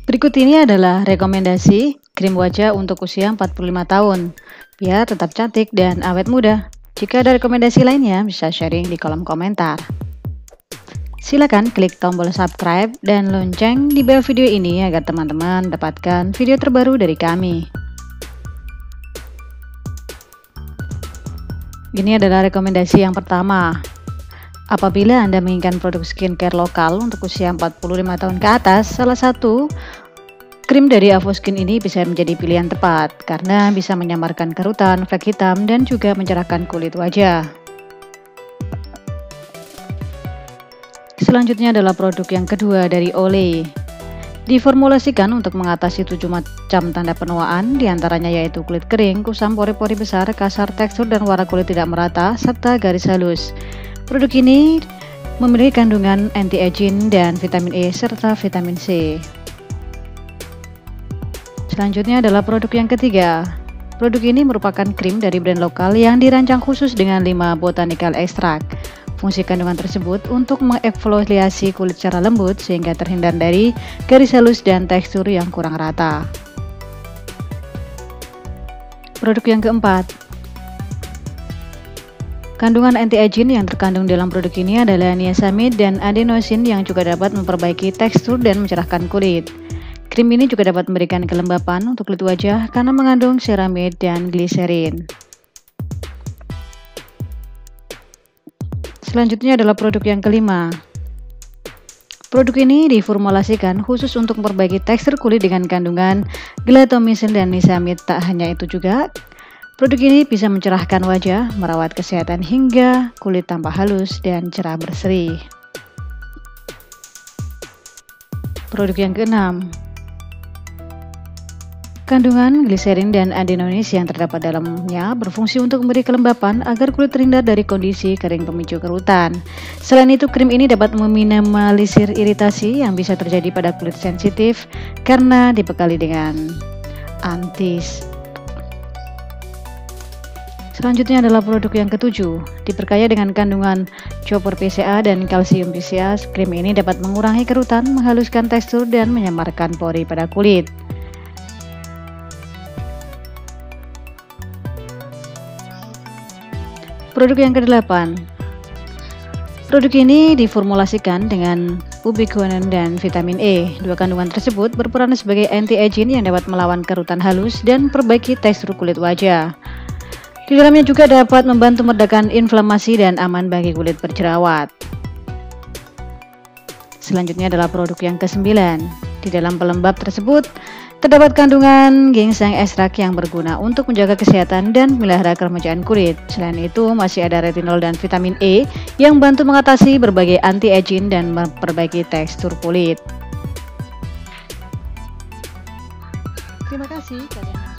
Berikut ini adalah rekomendasi krim wajah untuk usia 45 tahun, biar tetap cantik dan awet muda. Jika ada rekomendasi lainnya, bisa sharing di kolom komentar. Silakan klik tombol subscribe dan lonceng di bawah video ini agar teman-teman dapatkan video terbaru dari kami. Ini adalah rekomendasi yang pertama. Apabila Anda menginginkan produk skincare lokal untuk usia 45 tahun ke atas, salah satu krim dari Avoskin ini bisa menjadi pilihan tepat karena bisa menyamarkan kerutan, flek hitam, dan juga mencerahkan kulit wajah. Selanjutnya adalah produk yang kedua dari Olay. Diformulasikan untuk mengatasi 7 macam tanda penuaan, diantaranya yaitu kulit kering, kusam, pori-pori besar, kasar, tekstur dan warna kulit tidak merata, serta garis halus. Produk ini memiliki kandungan anti-aging dan vitamin E serta vitamin C. Selanjutnya adalah produk yang ketiga. Produk ini merupakan krim dari brand lokal yang dirancang khusus dengan 5 botanical extract. Fungsi kandungan tersebut untuk mengeksfoliasi kulit secara lembut sehingga terhindar dari garis halus dan tekstur yang kurang rata. Produk yang keempat. Kandungan anti-aging yang terkandung dalam produk ini adalah niacinamide dan adenosine yang juga dapat memperbaiki tekstur dan mencerahkan kulit. Krim ini juga dapat memberikan kelembapan untuk kulit wajah karena mengandung ceramide dan gliserin. Selanjutnya adalah produk yang kelima. Produk ini diformulasikan khusus untuk memperbaiki tekstur kulit dengan kandungan gelatomycin dan niacinamide. Tak hanya itu juga, produk ini bisa mencerahkan wajah, merawat kesehatan hingga kulit tampak halus dan cerah berseri. Produk yang keenam. Kandungan gliserin dan adenosine yang terdapat dalamnya berfungsi untuk memberi kelembapan agar kulit terhindar dari kondisi kering pemicu kerutan. Selain itu, krim ini dapat meminimalisir iritasi yang bisa terjadi pada kulit sensitif karena dibekali dengan antis. Selanjutnya adalah produk yang ketujuh. Diperkaya dengan kandungan copper PCA dan kalsium PCA, krim ini dapat mengurangi kerutan, menghaluskan tekstur, dan menyamarkan pori pada kulit. Produk yang kedelapan. Produk ini diformulasikan dengan ubiquinone dan vitamin E. Dua kandungan tersebut berperan sebagai anti-aging yang dapat melawan kerutan halus dan perbaiki tekstur kulit wajah. Di dalamnya juga dapat membantu meredakan inflamasi dan aman bagi kulit berjerawat. Selanjutnya adalah produk yang ke-9. Di dalam pelembab tersebut terdapat kandungan ginseng ekstrak yang berguna untuk menjaga kesehatan dan memelihara keremajaan kulit. Selain itu, masih ada retinol dan vitamin E yang membantu mengatasi berbagai anti-aging dan memperbaiki tekstur kulit. Terima kasih.